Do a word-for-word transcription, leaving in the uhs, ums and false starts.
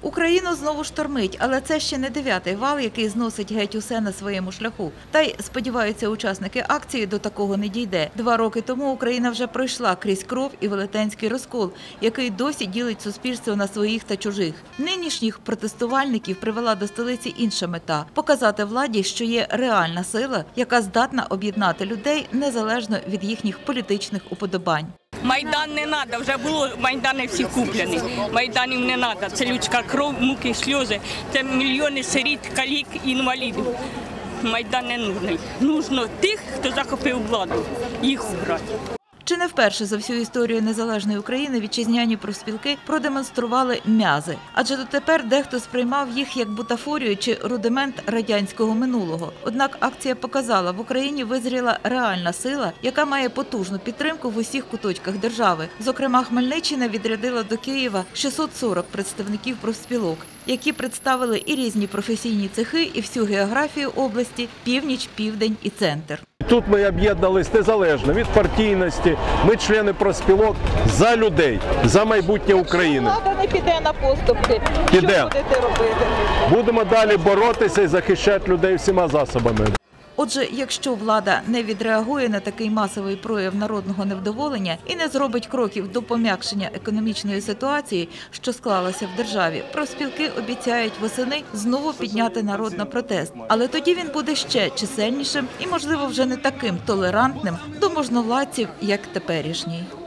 Україну знову штормить, але це ще не дев'ятий вал, який зносить геть усе на своєму шляху. Та й, сподіваються учасники акції, до такого не дійде. Два роки тому Україна вже пройшла крізь кров і велетенський розкол, який досі ділить суспільство на своїх та чужих. Нинішніх протестувальників привела до столиці інша мета – показати владі, що є реальна сила, яка здатна об'єднати людей незалежно від їхніх політичних уподобань. Майдан не треба, вже було, Майдани всі куплені. Майданів не треба, це людська кров, муки, сльози, це мільйони сиріт, калік, інвалідів. Майдан не нужний. Нужно тих, хто захопив владу, їх убрати. Чи не вперше за всю історію незалежної України вітчизняні профспілки продемонстрували м'язи? Адже дотепер дехто сприймав їх як бутафорію чи рудимент радянського минулого. Однак акція показала, в Україні визріла реальна сила, яка має потужну підтримку в усіх куточках держави. Зокрема, Хмельниччина відрядила до Києва шістсот сорок представників профспілок, які представили і різні професійні цехи, і всю географію області – північ, південь і центр. Тут ми об'єднались незалежно від партійності, ми члени профспілок за людей, за майбутнє України. Влада не піде на поступки. Піде. Що будете робити? Будемо далі боротися і захищати людей всіма засобами. Отже, якщо влада не відреагує на такий масовий прояв народного невдоволення і не зробить кроків до пом'якшення економічної ситуації, що склалася в державі, профспілки обіцяють восени знову підняти народ на протест. Але тоді він буде ще чисельнішим і, можливо, вже не таким толерантним до можновладців, як теперішній.